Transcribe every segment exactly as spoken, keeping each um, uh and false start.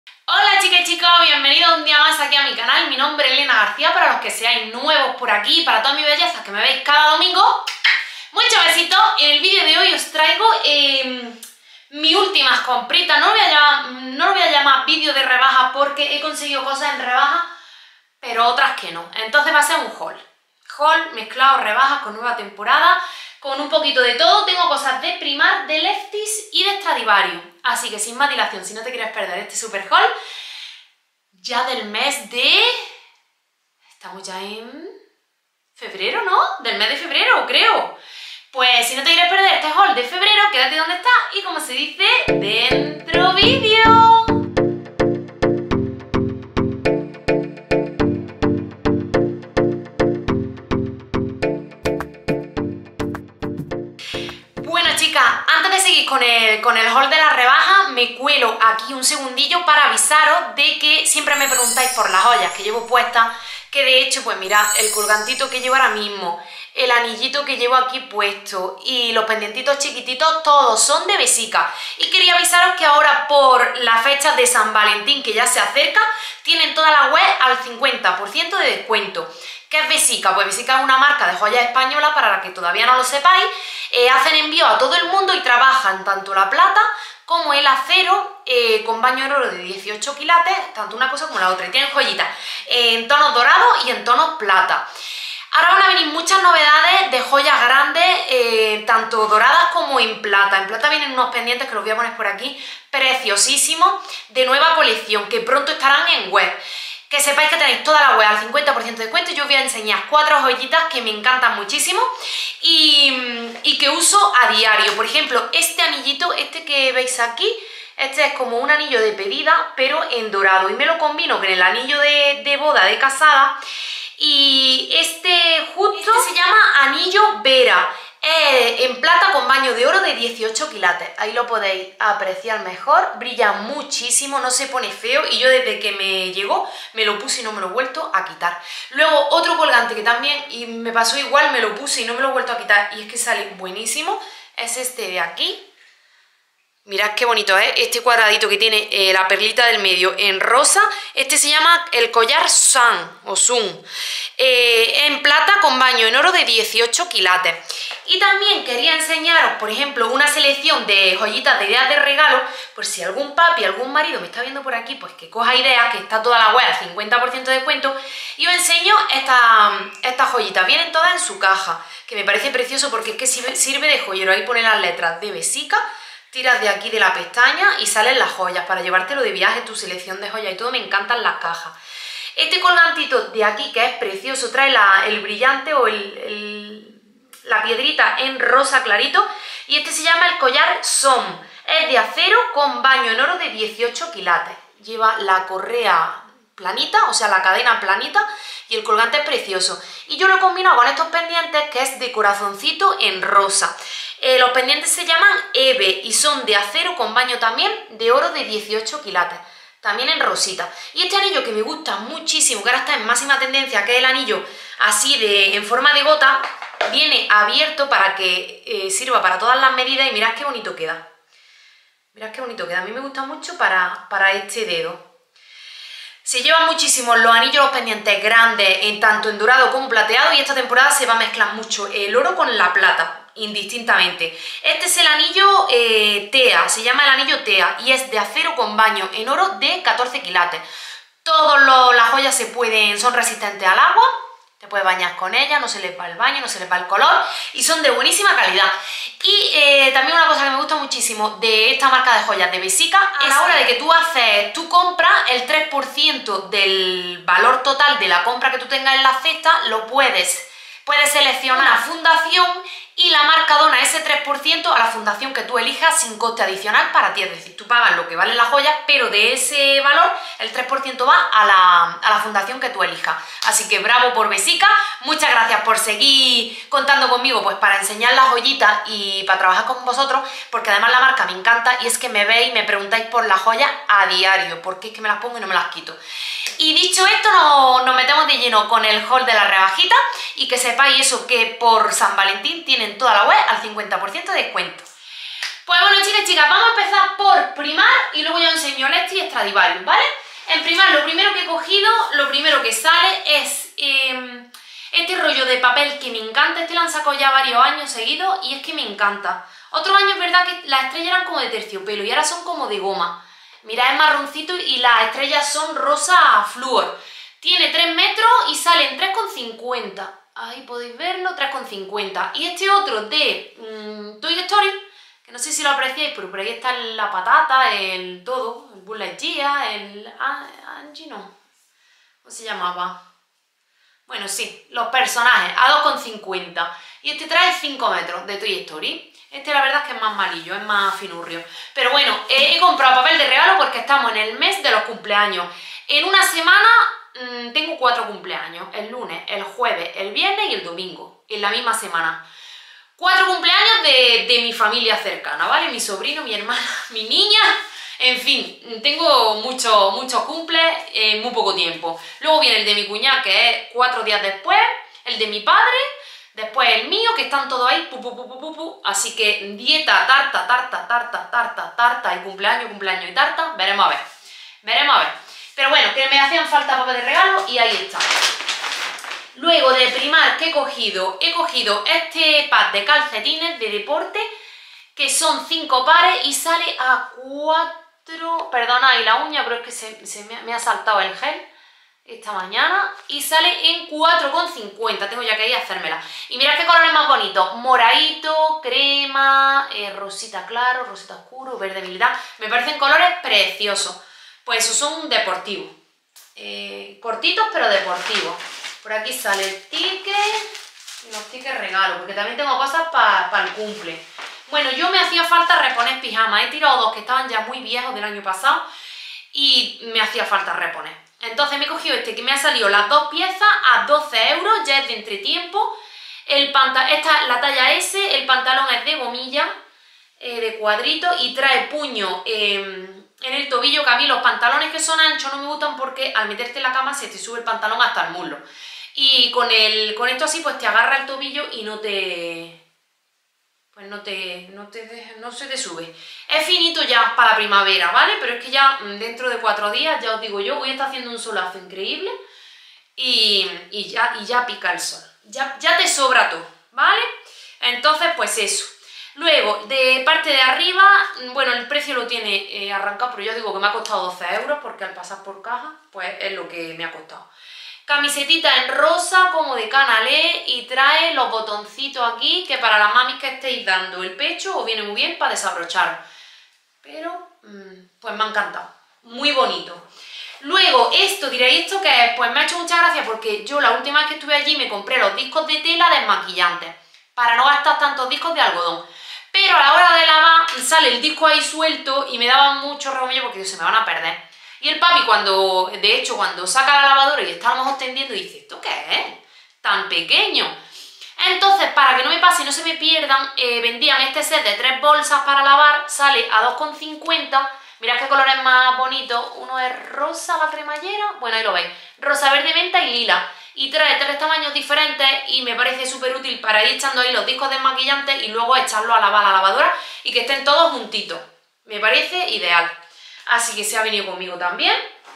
Hola chicas y chicos, bienvenidos un día más aquí a mi canal. Mi nombre es Elena García, para los que seáis nuevos por aquí, para todas mis bellezas que me veis cada domingo. Muchos besitos. En el vídeo de hoy os traigo eh, mis últimas compritas. No lo voy a llamar, no lo voy a llamar vídeo de rebaja porque he conseguido cosas en rebaja, pero otras que no. Entonces va a ser un haul. Haul mezclado rebajas con nueva temporada, con un poquito de todo. Tengo cosas de Primark, de Lefties y de Stradivarius. Así que sin más dilación, si no te quieres perder este super haul, ya del mes de... Estamos ya en febrero, ¿no? Del mes de febrero, creo. Pues si no te quieres perder este haul de febrero, quédate donde estás y, como se dice, dentro vídeo. Antes de seguir con el, con el haul de la rebaja, me cuelo aquí un segundillo para avisaros de que siempre me preguntáis por las joyas que llevo puestas, que de hecho, pues mirad, el colgantito que llevo ahora mismo, el anillito que llevo aquí puesto y los pendientitos chiquititos, todos son de Bessica. Y quería avisaros que ahora, por la fecha de San Valentín que ya se acerca, tienen toda la web al cincuenta por ciento de descuento. ¿Qué es Bessica? Pues Bessica es una marca de joyas española, para la que todavía no lo sepáis. Eh, hacen envío a todo el mundo y trabajan tanto la plata como el acero eh, con baño en oro de dieciocho quilates, tanto una cosa como la otra. Y tienen joyitas eh, en tonos dorados y en tonos plata. Ahora van a venir muchas novedades de joyas grandes, eh, tanto doradas como en plata. En plata vienen unos pendientes que los voy a poner por aquí, preciosísimos, de nueva colección, que pronto estarán en web. Que sepáis que tenéis toda la web al cincuenta por ciento de descuento. Yo os voy a enseñar cuatro joyitas que me encantan muchísimo y, y que uso a diario. Por ejemplo, este anillito, este que veis aquí, este es como un anillo de pedida, pero en dorado. Y me lo combino con el anillo de, de boda de casada. Y este justo este se llama anillo Vera. Eh, en plata con baño de oro de dieciocho quilates. Ahí lo podéis apreciar mejor. Brilla muchísimo, no se pone feo. Y yo desde que me llegó me lo puse y no me lo he vuelto a quitar. Luego otro colgante que también y me pasó igual, me lo puse y no me lo he vuelto a quitar. Y es que sale buenísimo. Es este de aquí. Mirad qué bonito es, ¿eh? Este cuadradito que tiene eh, la perlita del medio en rosa. Este se llama el collar Sun o Sun, eh, en plata con baño en oro de dieciocho quilates. Y también quería enseñaros, por ejemplo, una selección de joyitas de ideas de regalo. Por si algún papi, algún marido me está viendo por aquí, pues que coja ideas, que está toda la web al cincuenta por ciento de descuento. Y os enseño estas esta joyitas. Vienen todas en su caja, que me parece precioso porque es que sirve de joyero. Ahí pone las letras de Bessica. Tiras de aquí de la pestaña y salen las joyas para llevártelo de viaje, tu selección de joyas y todo. Me encantan las cajas. Este colgantito de aquí, que es precioso, trae la, el brillante o el, el, la piedrita en rosa clarito. Y este se llama el collar Som. Es de acero con baño en oro de dieciocho quilates. Lleva la correa planita, o sea, la cadena planita, y el colgante es precioso. Y yo lo he combinado con estos pendientes, que es de corazoncito en rosa. Eh, los pendientes se llaman Eve y son de acero con baño también de oro de dieciocho quilates, también en rosita. Y este anillo que me gusta muchísimo, que ahora está en máxima tendencia, que es el anillo así de en forma de gota, viene abierto para que eh, sirva para todas las medidas. Y mirad qué bonito queda. Mirad qué bonito queda. A mí me gusta mucho para, para este dedo. Se llevan muchísimo los anillos, los pendientes grandes, en tanto en dorado como plateado, y esta temporada se va a mezclar mucho el oro con la plata, indistintamente. Este es el anillo eh, Tea, se llama el anillo Tea, y es de acero con baño en oro de catorce quilates. Todas las joyas se pueden, son resistentes al agua. Te puedes bañar con ellas, no se les va el baño, no se les va el color y son de buenísima calidad. Y eh, también una cosa que me gusta muchísimo de esta marca de joyas de Bessica, a la hora de que tú haces tu compra, el tres por ciento del valor total de la compra que tú tengas en la cesta lo puedes, puedes seleccionar una fundación y la marca dona ese tres por ciento a la fundación que tú elijas sin coste adicional para ti. Es decir, tú pagas lo que vale la joya, pero de ese valor el tres por ciento va a la, a la fundación que tú elijas. Así que bravo por Bessica, muchas gracias por seguir contando conmigo pues para enseñar las joyitas y para trabajar con vosotros, porque además la marca me encanta y es que me veis y me preguntáis por las joyas a diario, porque es que me las pongo y no me las quito. Y dicho esto, nos, nos metemos de lleno con el haul de la rebajita y que sepáis eso, que por San Valentín tienen toda la web al cincuenta por ciento de descuento. Pues bueno, chicas y chicas, vamos a empezar por primar y luego ya os enseño Lexti y Stradivarius, ¿vale? En primar, lo primero que he cogido, lo primero que sale es eh, este rollo de papel que me encanta. Este lo han sacado ya varios años seguidos y es que me encanta. Otros años es verdad que las estrellas eran como de terciopelo y ahora son como de goma. Mirad, es marroncito y las estrellas son rosa flúor. Tiene tres metros y sale en tres con cincuenta. Ahí podéis verlo, tres con cincuenta. Y este otro de mmm, Toy Story, que no sé si lo apreciáis, pero por ahí está la patata, el todo, el Buzz Lightyear, el Angie, no, ¿cómo se llamaba? Bueno, sí, los personajes, a dos con cincuenta. Y este trae cinco metros de Toy Story. Este la verdad es que es más malillo, es más finurrio. Pero bueno, he comprado papel de regalo porque estamos en el mes de los cumpleaños. En una semana mmm, tengo cuatro cumpleaños. El lunes, el jueves, el viernes y el domingo. En la misma semana. Cuatro cumpleaños de, de mi familia cercana, ¿vale? Mi sobrino, mi hermana, mi niña. En fin, tengo muchos muchos cumples en muy poco tiempo. Luego viene el de mi cuñada, que es cuatro días después. El de mi padre. Después el mío, que están todos ahí, pu, pu, pu, pu, pu, pu. Así que dieta, tarta, tarta, tarta, tarta, tarta, y cumpleaños, cumpleaños y tarta, veremos a ver, veremos a ver. Pero bueno, que me hacían falta papel de regalo y ahí está. Luego de primar, ¿qué he cogido? He cogido este pack de calcetines de deporte, que son cinco pares y sale a cuatro, perdona, y la uña, pero es que se, se me, me ha saltado el gel esta mañana, y sale en cuatro con cincuenta, tengo ya que ir a hacérmela. Y mirad qué colores más bonitos, moradito, crema, eh, rosita claro, rosita oscuro, verde militar, me parecen colores preciosos. Pues esos son deportivos, eh, cortitos pero deportivos. Por aquí sale el ticket y los tickets regalo, porque también tengo cosas para pa el cumple. Bueno, yo me hacía falta reponer pijamas, he tirado dos que estaban ya muy viejos del año pasado y me hacía falta reponer. Entonces me he cogido este que me ha salido las dos piezas a doce euros, ya es de entretiempo. El panta esta es la talla S, el pantalón es de gomilla, eh, de cuadrito y trae puño eh, en el tobillo, que a mí los pantalones que son anchos no me gustan porque al meterte en la cama se te sube el pantalón hasta el muslo. Y con, el, con esto así pues te agarra el tobillo y no te... pues no te, no te no se te sube. Es finito ya para la primavera, ¿vale? Pero es que ya dentro de cuatro días, ya os digo yo, voy a estar haciendo un solazo increíble y, y, ya, y ya pica el sol. Ya, ya te sobra todo, ¿vale? Entonces, pues eso. Luego, de parte de arriba, bueno, el precio lo tiene eh, arrancado, pero yo digo que me ha costado doce euros porque al pasar por caja, pues es lo que me ha costado. Camisetita en rosa, como de canalé, y trae los botoncitos aquí, que para las mamis que estéis dando el pecho os viene muy bien para desabrochar. Pero, pues me ha encantado. Muy bonito. Luego, esto, diréis, ¿esto qué es? Pues me ha hecho mucha gracia porque yo la última vez que estuve allí me compré los discos de tela desmaquillantes, para no gastar tantos discos de algodón. Pero a la hora de lavar sale el disco ahí suelto y me daba mucho remollo porque se me van a perder. Y el papi, cuando, de hecho, cuando saca la lavadora y estábamos extendiendo, dice, ¿esto qué es? Tan pequeño. Entonces, para que no me pase y no se me pierdan, eh, vendían este set de tres bolsas para lavar, sale a dos con cincuenta. Mirad qué colores más bonitos. Uno es rosa, la cremallera, bueno, ahí lo veis, rosa, verde, menta y lila. Y trae tres tamaños diferentes y me parece súper útil para ir echando ahí los discos desmaquillantes y luego echarlos a lavar a la lavadora y que estén todos juntitos. Me parece ideal. Así que se ha venido conmigo también.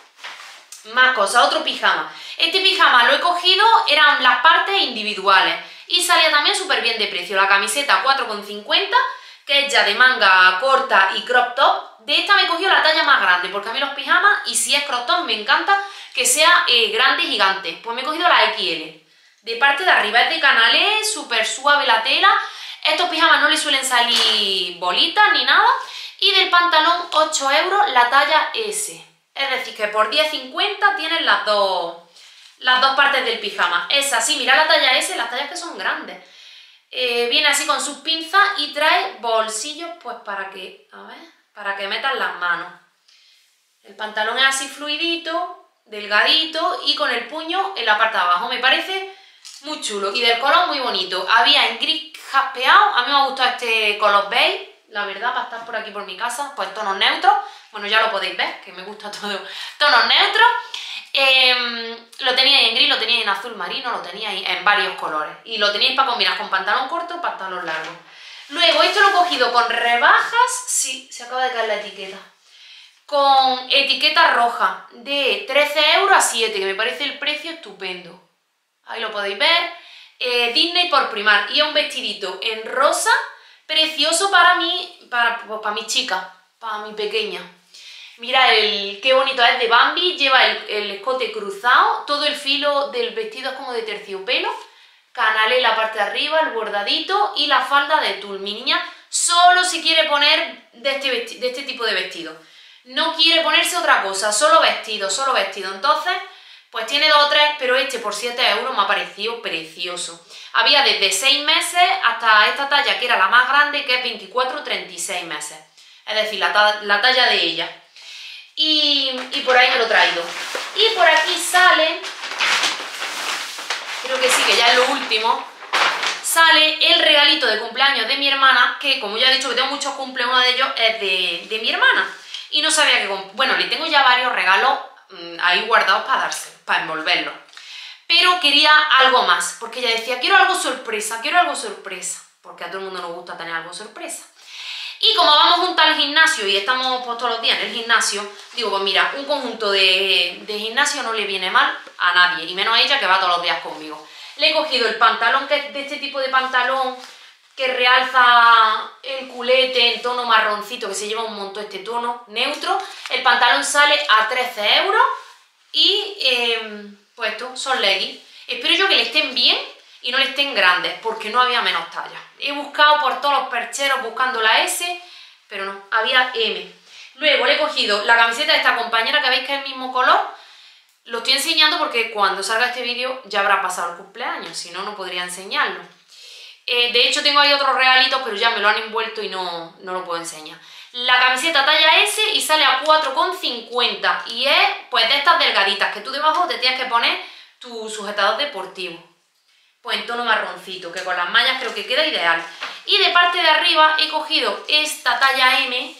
Más cosas, otro pijama. Este pijama lo he cogido, eran las partes individuales y salía también súper bien de precio. La camiseta cuatro con cincuenta, que es ya de manga corta y crop top. De esta me he cogido la talla más grande, porque a mí los pijamas, y si es crop top, me encanta que sea eh, grande y gigante. Pues me he cogido la equis ele. De parte de arriba es de canalé, súper suave la tela. Estos pijamas no le suelen salir bolitas ni nada. Y del pantalón ocho euros la talla ese. Es decir, que por diez cincuenta tienen las dos, las dos partes del pijama. Es así, mirad la talla ese, las tallas que son grandes. Eh, viene así con sus pinzas y trae bolsillos pues para que, a ver, para que metan las manos. El pantalón es así fluidito, delgadito y con el puño en la parte de abajo. Me parece muy chulo y del color muy bonito. Había en gris jaspeado, a mí me ha gustado este color beige. La verdad, para estar por aquí por mi casa, pues tonos neutros, bueno ya lo podéis ver, que me gusta todo, tonos neutros. Eh, lo teníais en gris, lo teníais en azul marino, lo teníais en varios colores. Y lo teníais para combinar con pantalón corto o pantalón largo. Luego esto lo he cogido con rebajas, sí, se acaba de caer la etiqueta, con etiqueta roja de trece euros a siete, que me parece el precio estupendo. Ahí lo podéis ver, eh, Disney por Primark, y es un vestidito en rosa, precioso para mí, para, pues, para mi chica, para mi pequeña. Mira el, qué bonito es, de Bambi, lleva el, el escote cruzado, todo el filo del vestido es como de terciopelo, canalé en la parte de arriba, el bordadito y la falda de tul. Mi niña solo se quiere poner de este, de este tipo de vestido, no quiere ponerse otra cosa, solo vestido, solo vestido. Entonces, pues tiene dos o tres, pero este por siete euros me ha parecido precioso. Había desde seis meses hasta esta talla, que era la más grande, que es veinticuatro a treinta y seis meses. Es decir, la, ta la talla de ella. Y, y por ahí me lo he traído. Y por aquí sale, creo que sí, que ya es lo último, sale el regalito de cumpleaños de mi hermana, que como ya he dicho que tengo muchos cumpleaños, uno de ellos es de, de mi hermana. Y no sabía que... Bueno, le tengo ya varios regalos mmm, ahí guardados para darse, para envolverlos. Pero quería algo más, porque ella decía, quiero algo sorpresa, quiero algo sorpresa. Porque a todo el mundo nos gusta tener algo sorpresa. Y como vamos juntas al gimnasio y estamos pues, todos los días en el gimnasio, digo, pues mira, un conjunto de, de gimnasio no le viene mal a nadie, y menos a ella que va todos los días conmigo. Le he cogido el pantalón, que es de este tipo de pantalón que realza el culete en tono marroncito, que se lleva un montón este tono neutro. El pantalón sale a trece euros y eh, pues esto son leggings. Espero yo que le estén bien y no le estén grandes, porque no había menos tallas. He buscado por todos los percheros buscando la S, pero no, había M. Luego le he cogido la camiseta de esta compañera, que veis que es el mismo color. Lo estoy enseñando porque cuando salga este vídeo ya habrá pasado el cumpleaños, si no, no podría enseñarlo. Eh, de hecho tengo ahí otros regalitos, pero ya me lo han envuelto y no, no lo puedo enseñar. La camiseta talla S y sale a cuatro con cincuenta y es pues de estas delgaditas que tú debajo te tienes que poner tu sujetador deportivo. Pues en tono marroncito, que con las mallas creo que queda ideal. Y de parte de arriba he cogido esta talla M,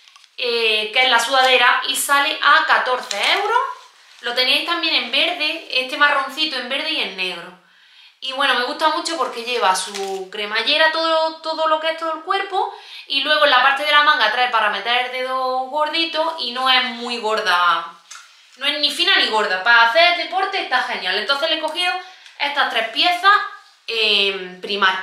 eh, que es la sudadera, y sale a catorce euros. Lo tenéis también en verde, este marroncito en verde y en negro. Y bueno, me gusta mucho porque lleva su cremallera, todo, todo lo que es todo el cuerpo, y luego en la parte de la manga trae para meter el dedo gordito y no es muy gorda, no es ni fina ni gorda. Para hacer deporte está genial. Entonces le he cogido estas tres piezas en Primark.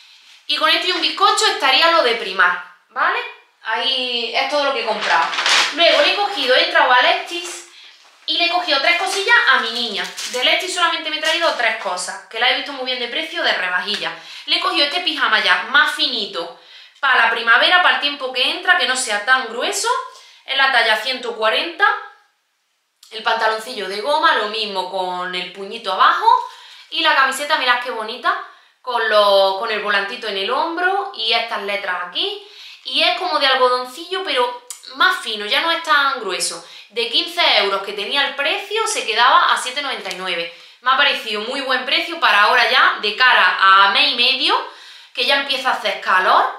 Y con esto y un bizcocho estaría lo de Primark, ¿vale? Ahí es todo lo que he comprado. Luego le he cogido, he entrado a Lexis y le he cogido tres cosillas a mi niña. De Lexis solamente me he traído tres cosas, que la he visto muy bien de precio, de rebajilla. Le he cogido este pijama ya más finito para la primavera, para el tiempo que entra, que no sea tan grueso. Es la talla ciento cuarenta. El pantaloncillo de goma, lo mismo con el puñito abajo. Y la camiseta, mirad qué bonita, con, lo, con el volantito en el hombro y estas letras aquí. Y es como de algodoncillo, pero más fino, ya no es tan grueso. De quince euros que tenía el precio, se quedaba a siete noventa y nueve. Me ha parecido muy buen precio para ahora ya, de cara a mes y medio, que ya empieza a hacer calor,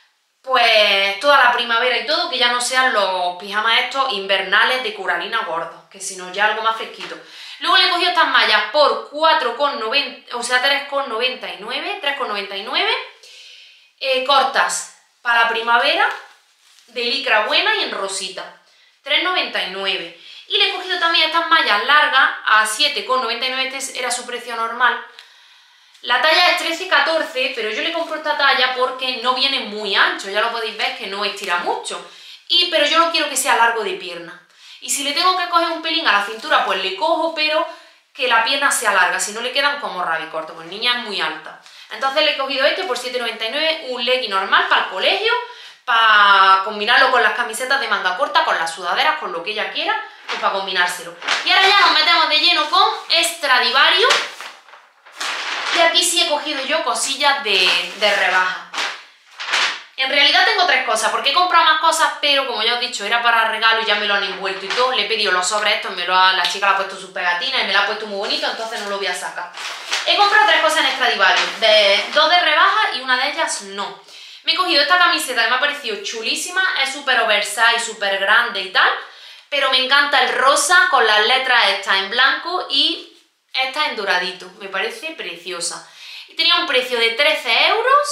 pues toda la primavera y todo, que ya no sean los pijamas estos invernales de coralina gordos, que sino ya algo más fresquito. Luego le he cogido estas mallas por cuatro con noventa, o sea, tres con noventa y nueve, tres con noventa y nueve, eh, cortas para la primavera, de licra buena y en rosita, tres noventa y nueve. Y le he cogido también estas mallas largas a siete con noventa y nueve, este era su precio normal. La talla es trece catorce, pero yo le compro esta talla porque no viene muy ancho, ya lo podéis ver que no estira mucho. Y, pero yo no quiero que sea largo de pierna. Y si le tengo que coger un pelín a la cintura, pues le cojo, pero que la pierna sea larga, si no le quedan como rabicorto, pues niña es muy alta. Entonces le he cogido este por siete noventa y nueve, un legging normal para el colegio, para combinarlo con las camisetas de manga corta, con las sudaderas, con lo que ella quiera, pues para combinárselo. Y ahora ya nos metemos de lleno con Stradivarius. Y aquí sí he cogido yo cosillas de, de rebaja. En realidad tengo tres cosas, porque he comprado más cosas, pero como ya os he dicho, era para regalo y ya me lo han envuelto y todo. Le he pedido los sobres estos, me lo ha, la chica le ha puesto sus pegatinas y me lo ha puesto muy bonito, entonces no lo voy a sacar. He comprado tres cosas en Stradivarius, de, dos de rebaja y una de ellas no. Me he cogido esta camiseta que me ha parecido chulísima, es súper oversize, súper grande y tal, pero me encanta el rosa con las letras estas en blanco y esta en doradito, me parece preciosa. Y tenía un precio de trece euros,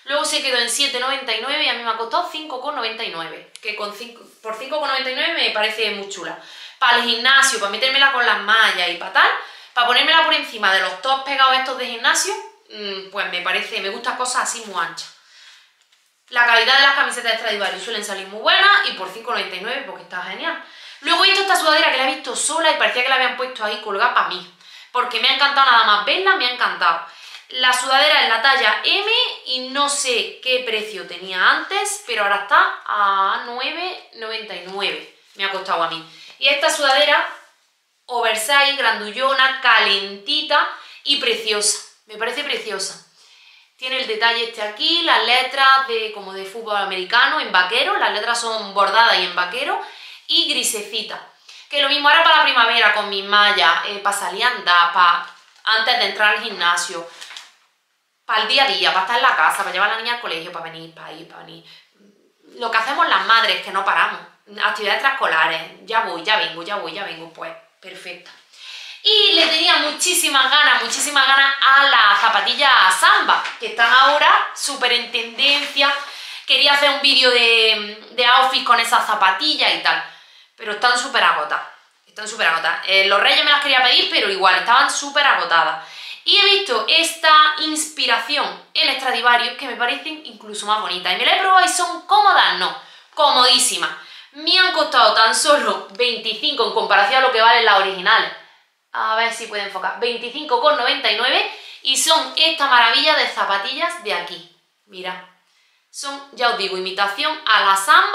luego se quedó en siete noventa y nueve y a mí me ha costado cinco con noventa y nueve, que con cinco, por cinco con noventa y nueve me parece muy chula. Para el gimnasio, para metérmela con las mallas y para tal, para ponérmela por encima de los tops pegados estos de gimnasio, pues me parece, me gustan cosas así muy anchas. La calidad de las camisetas de Stradivarius suelen salir muy buenas y por cinco noventa y nueve porque está genial. Luego he visto esta sudadera que la he visto sola y parecía que la habían puesto ahí colgada para mí, porque me ha encantado nada más verla, me ha encantado. La sudadera es la talla eme y no sé qué precio tenía antes, pero ahora está a nueve noventa y nueve, me ha costado a mí. Y esta sudadera, oversize, grandullona, calentita y preciosa. Me parece preciosa. Tiene el detalle este aquí, las letras de, como de fútbol americano, en vaquero. Las letras son bordadas y en vaquero. Y grisecita. Que lo mismo ahora para la primavera con mis mallas, eh, para salir a andar, para antes de entrar al gimnasio, para el día a día, para estar en la casa, para llevar a la niña al colegio, para venir, para ir, para venir. Lo que hacemos las madres, que no paramos. Actividades extraescolares, ya voy, ya vengo, ya voy, ya vengo, pues perfecta. Y le tenía muchísimas ganas, muchísimas ganas a las zapatillas Samba, que están ahora súper en tendencia. Quería hacer un vídeo de, de outfit con esas zapatillas y tal, pero están súper agotadas, están súper agotadas. Eh, los Reyes me las quería pedir, pero igual, estaban súper agotadas. Y he visto esta inspiración en Stradivarius que me parecen incluso más bonitas. Y me las he probado y son cómodas, no, comodísimas. Me han costado tan solo veinticinco en comparación a lo que valen las originales. A ver si puede enfocar. veinticinco con noventa y nueve y son esta maravilla de zapatillas de aquí. Mira, son, ya os digo, imitación a la Samba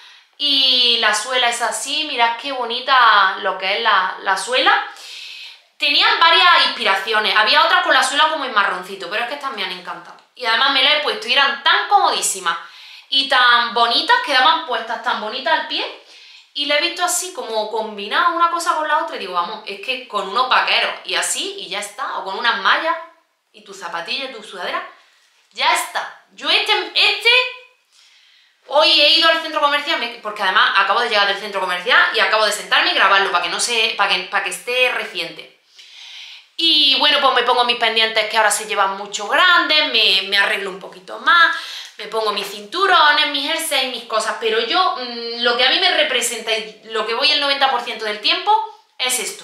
y la suela es así. Mirad qué bonita lo que es la, la suela. Tenían varias inspiraciones. Había otras con la suela como en marroncito, pero es que estas me han encantado. Y además me las he puesto y eran tan comodísimas y tan bonitas, quedaban puestas tan bonitas al pie, y la he visto así como combinada una cosa con la otra y digo, vamos, es que con unos vaqueros y así y ya está, o con unas mallas y tus zapatillas y tu sudadera, ya está. Yo este, este, hoy he ido al centro comercial, porque además acabo de llegar del centro comercial y acabo de sentarme y grabarlo para que, no se, para que, para que esté reciente. Y bueno, pues me pongo mis pendientes que ahora se llevan mucho grandes, me, me arreglo un poquito más, me pongo mis cinturones, mis jerseys, mis cosas, pero yo mmm, lo que a mí me representa y lo que voy el noventa por ciento del tiempo es esto.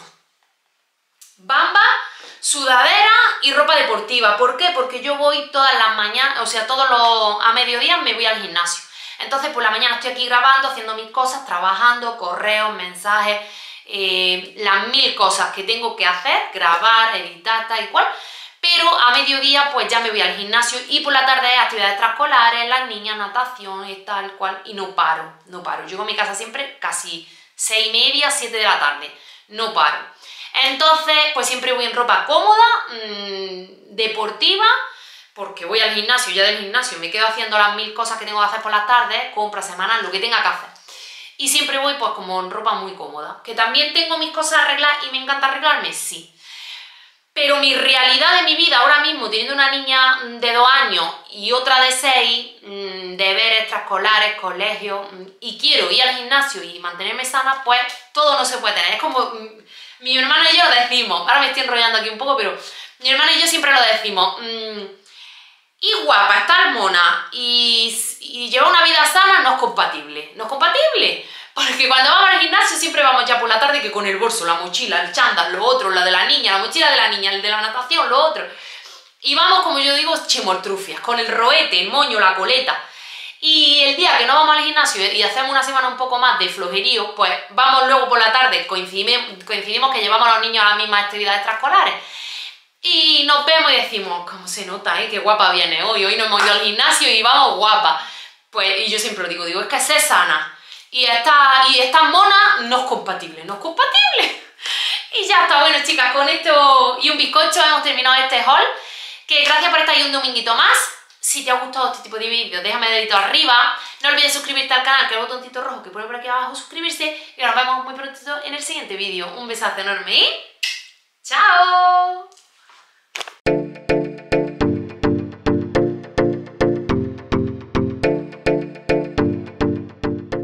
Bamba, sudadera y ropa deportiva. ¿Por qué? Porque yo voy todas las mañanas, o sea, todos los a mediodía me voy al gimnasio. Entonces por la mañana estoy aquí grabando, haciendo mis cosas, trabajando, correos, mensajes, eh, las mil cosas que tengo que hacer, grabar, editar, tal y cual. Pero a mediodía pues ya me voy al gimnasio y por la tarde actividades extraescolares, las niñas, natación y tal cual. Y no paro, no paro. Llego a mi casa siempre casi seis y media, siete de la tarde. No paro. Entonces pues siempre voy en ropa cómoda, mmm, deportiva, porque voy al gimnasio, ya del gimnasio me quedo haciendo las mil cosas que tengo que hacer por las tardes, compras semanal, lo que tenga que hacer. Y siempre voy pues como en ropa muy cómoda. ¿Que también tengo mis cosas arregladas y me encanta arreglarme? Sí. Pero mi realidad de mi vida ahora mismo, teniendo una niña de dos años y otra de seis, deberes extraescolares, colegio, y quiero ir al gimnasio y mantenerme sana, pues todo no se puede tener. Es como mi hermana y yo decimos, ahora me estoy enrollando aquí un poco, pero mi hermana y yo siempre lo decimos, mmm, ir guapa, estar mona y, y llevar una vida sana no es compatible. No es compatible. Porque cuando vamos al gimnasio siempre vamos ya por la tarde que con el bolso, la mochila, el chándal, lo otro, la de la niña, la mochila de la niña, el de la natación, lo otro. Y vamos, como yo digo, chemortrufias, con el roete, el moño, la coleta. Y el día que no vamos al gimnasio y hacemos una semana un poco más de flojerío, pues vamos luego por la tarde, coincidimos, coincidimos que llevamos a los niños a las mismas actividades extraescolares. Y nos vemos y decimos, ¿cómo se nota, eh? Qué guapa viene hoy, hoy nos hemos ido al gimnasio y vamos guapa. Pues, y yo siempre lo digo, digo, es que ser sana y esta, y esta mona no es compatible, no es compatible. Y ya está, bueno chicas, con esto y un bizcocho hemos terminado este haul, que gracias por estar ahí un dominguito más. Si te ha gustado este tipo de vídeos, déjame dedito arriba, no olvides suscribirte al canal, que es el botoncito rojo que pone por aquí abajo, suscribirse, y nos vemos muy pronto en el siguiente vídeo. Un besazo enorme y ¡chao!